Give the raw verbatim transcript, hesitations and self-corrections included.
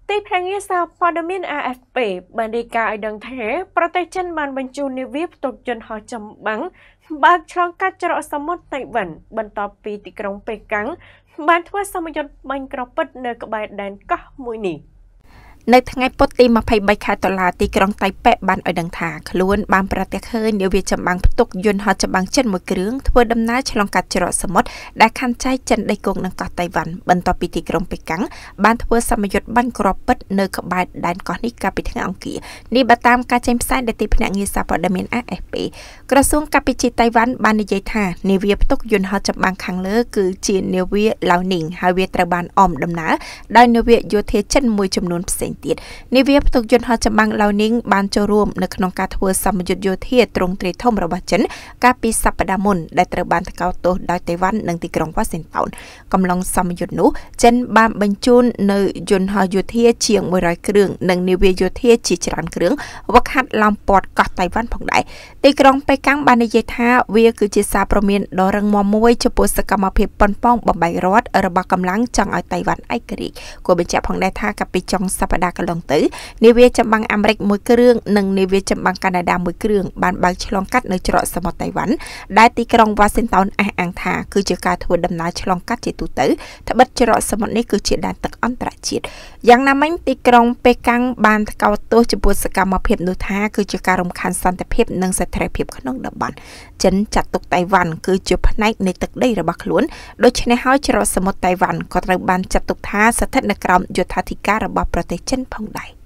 ទីភ្នាក់ងារសារព័ត៌មាន a ép pê បានរាយការណ៍ឲ្យដឹងថាប្រទេសចិនបានបញ្ជូននាវាផ្ទុកយន្តហោះចម្បាំងបើកឆ្លងកាត់ច្រកសមុទ្រតៃវ៉ាន់បន្ទាប់ពីទីក្រុងប៉េកាំងបានធ្វើសម្ពយុទ្ធបាញ់ក្រពិតនៅក្បែរដែនកោះមួយនេះនៅថ្ងៃពុធទីម្ភៃបីខែតុលាទីក្រុងតៃប៉េបានឲ្យដឹងថាខ្លួនបានប្រទះឃើញនាវាចម្បាំងផ្ទុកយន្តហោះចម្បាំងចិនមួយគ្រឿងធ្វើដំណើរឆ្លងកាត់ច្រកសមុទ្រដែលខណ្ឌចែកចិនដីគោកនិងកោះតៃវ៉ាន់បន្ទាប់ពីទីក្រុងប៉េកាំងបានធ្វើសម្ពយុទ្ធបាញ់ក្រពិតនៅក្បែរដែនកោះនេះកាលពីថ្ងៃអង្គារនេះបើតាមការចេញផ្សាយដោយទីភ្នាក់ងារសារព័ត៌មាន a ép pê ក្រសួងកាពិជិតៃវ៉ាន់បាននិយាយថានាវាផ្ទុកយន្តហោះចម្បាំងខាងលើគឺជានាវាឡាវនីងហើយវាត្រូវបានអមដំណើរដោយនាវាយោធាចិនមួយចំនួនផ្សេងទៀតនាវាផ្ទុកយន្តហោះចម្បាំងឡាវនីងបានចូលរួមនៅក្នុងការធ្វើសម្ពយុទ្ធយោធាទ្រង់ទ្រាយធំរបស់ចិនកាលពីសប្តាហ៍មុនដែលត្រូវបានថ្កោលទោសដោយតៃវ៉ាន់និងទីក្រុងវ៉ាស៊ីនតោនកំឡុងសម្ពយុទ្ធនោះចិនបានបញ្ជូននៅយន្តហោះយោធាជាងមួយរយគ្រឿងនិងនាវាយោធាជាច្រើនគ្រឿងវឹកហាត់ឡោមព័ទ្ធកោះតៃវ៉ាន់ផងដែរទីក្រុងប៉េកាំងបាននិយាយថាវាគឺជាសារព្រមានដ៏រឹងមាំមួយចំពោះសកម្មភាពប៉ុនប៉ងបំបីរដ្ឋរបស់កម្លាំងចង់ឲ្យតៃវ៉ាន់ឯករាជ្យគួរបញ្ជាក់ផងដែរថាកាលពីចុងសប្តាហ៍កន្លងទៅនាវាចម្បាំងអាមេរិកមួយគ្រឿងនិងនាវាចម្បាំងកាណាដាមួយគ្រឿងបានបើកឆ្លងកាត់នៅច្រកសមុទ្រតៃវ៉ាន់ដែលទីក្រុងវ៉ាស៊ីនតោនអះអាងថាគឺជាការធ្វើដំណើរឆ្លងកាត់ជាទូទៅត្បិតច្រកសមុទ្រនេះគឺជាដែនទឹកអន្តរជាតិយ៉ាងណាមិញទីក្រុងប៉េកាំងបានថ្កោលទោសចំពោះសកម្មភាពនោះថាគឺជាការរំខានសន្តិភាពនិងស្ថិរភាពក្នុងតំបន់ចិនចាត់ទុកតៃវ៉ាន់គឺជាផ្នែកនៃទឹកដីរបស់ខ្លួនដូច្នេះហើយច្រកសមុទ្រតៃវ៉ាន់ក៏ត្រូវបានចាត់ទុកថាស្ថិតនៅក្រោមយុត្ថាធិការរបស់ប្រទេសចិនផងដែរ